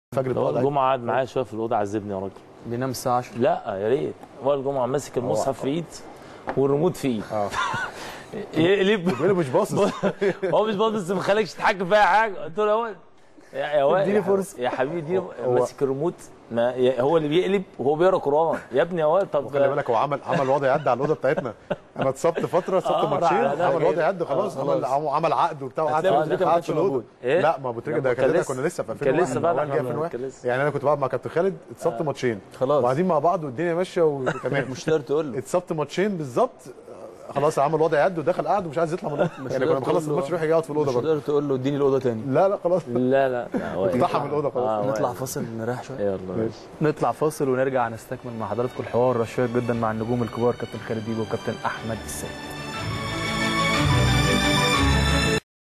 فجر هو الجمعه قعد معايا شويه في الاوضه عذبني يا راجل. بينام الساعه 10؟ لا يا ريت. هو الجمعه ماسك المصحف في ايد والريموت في ايد. يقلب مش باصص. هو مش باصص بس ما خليكش تتحكم في اي حاجه. قلت له هو يا وائل اديني فرصه يا حبيبي اديني. ماسك الريموت هو اللي بيقلب وهو بيقرا قران يا ابني يا وائل. طب خلي بالك هو عمل وضع يد على الاوضه بتاعتنا. انا اتصبت فتره، اتصبت ماتشين، عمل وضع يد خلاص، عمل عقد وبتاع وقعد في الاوضه. لا ما ابو تريكه ده كنا لسه في 2001. كان لسه بقى يعني انا كنت بقعد مع كابتن خالد، اتصبت ماتشين خلاص وقاعدين مع بعض والدنيا ماشيه وتمام. مش تقدر تقول له اتصبت ماتشين بالظبط، خلاص عمل وضع يد ودخل قعد ومش عايز يطلع من الاوضه. يعني كنا بنخلص الماتش يروح يقعد في الاوضه برضه. مش تقدر تقول له اديني الاوضه تاني. لا خلاص. لا اقتحم الاوضه خلاص. نطلع فاصل نريح شويه. يلا ماشي. نطلع فاصل ونرجع نستكمل مع حضراتكم الحوار الشيق جدا مع النجوم الكبار كابتن خالد بيبو وكابتن احمد السيد.